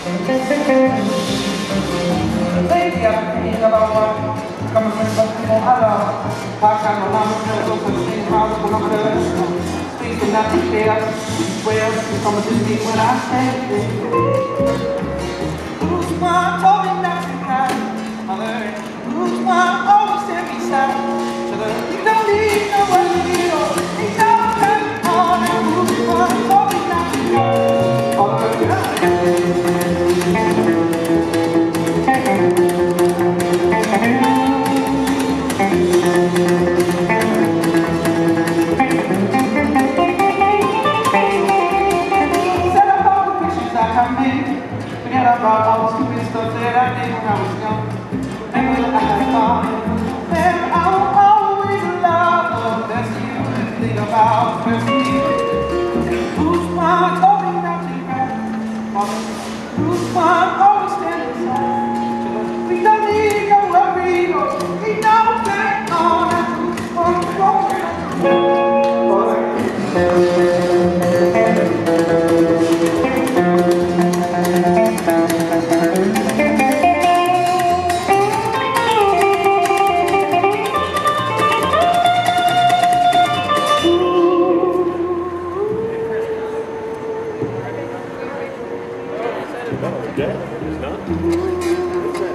Lately I've been thinking about what coming from some people I love. How can my mama feel so same house when I'm good? Speaking not to care, well, it's on the street when I say it. Who's one told me not to cry? Who's one always sent me sad? You don't need no one to get on. Ain't no turning on. Who's one told me not to cry? Forget about all the stupid stuff that I did when I was young. And when I got fun, then I will always love the best you can think about me. Who's one told me not to cry? Who's one always stand aside? We don't need no worry, we don't get on. Who's one broken? Yeah, it's not.